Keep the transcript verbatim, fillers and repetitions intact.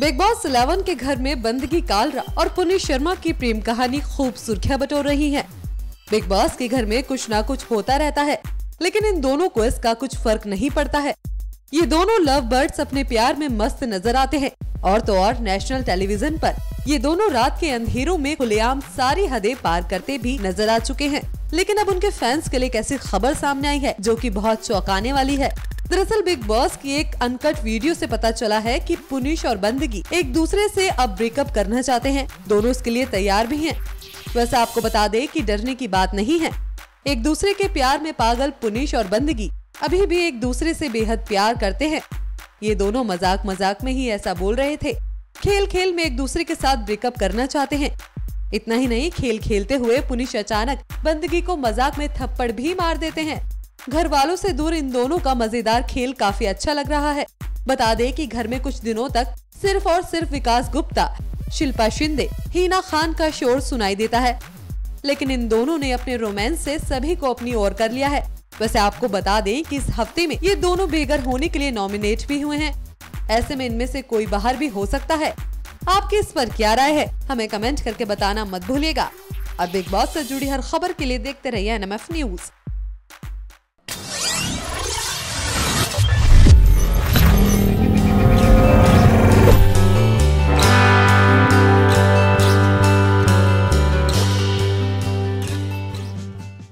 Big boss eleven के घर में बंदगी कालरा और पुनीत शर्मा की प्रेम कहानी खूब सुर्खियां बटोर रही है। बिग बॉस के घर में कुछ ना कुछ होता रहता है, लेकिन इन दोनों को इसका कुछ फर्क नहीं पड़ता है। ये दोनों लव बर्ड्स अपने प्यार में मस्त नजर आते हैं और तो और नेशनल टेलीविजन पर ये दोनों रात के अंधेरों में खुलेआम सारी हदें पार करते भी नजर आ चुके हैं। लेकिन अब उनके फैंस के लिए एक ऐसी खबर सामने आई है जो कि बहुत चौंकाने वाली है। दरअसल बिग बॉस की एक अनकट वीडियो से पता चला है कि पुनीत और बंदगी एक दूसरे से अब ब्रेकअप करना चाहते हैं। दोनों इसके लिए तैयार भी हैं। वैसे आपको बता दें कि डरने की बात नहीं है। एक दूसरे के प्यार में पागल पुनीत और बंदगी अभी भी एक दूसरे से बेहद प्यार करते हैं। ये दोनों मजाक मजाक में ही ऐसा बोल रहे थे। खेल खेल में एक दूसरे के साथ ब्रेकअप करना चाहते हैं। इतना ही नहीं, खेल खेलते हुए पुनीत अचानक बंदगी को मजाक में थप्पड़ भी मार देते हैं। घर वालों से दूर इन दोनों का मजेदार खेल काफी अच्छा लग रहा है। बता दें कि घर में कुछ दिनों तक सिर्फ और सिर्फ विकास गुप्ता, शिल्पा शिंदे, हिना खान का शोर सुनाई देता है, लेकिन इन दोनों ने अपने रोमांस से सभी को अपनी ओर कर लिया है। वैसे आपको बता दें कि इस हफ्ते में ये दोनों बेघर होने के लिए नॉमिनेट भी हुए हैं। ऐसे में इनमें से कोई बाहर भी हो सकता है। आपकी इस पर क्या राय है, हमें कमेंट करके बताना मत भूलिएगा। और बिग बॉस से जुड़ी हर खबर के लिए देखते रहिए एन एम एफ न्यूज।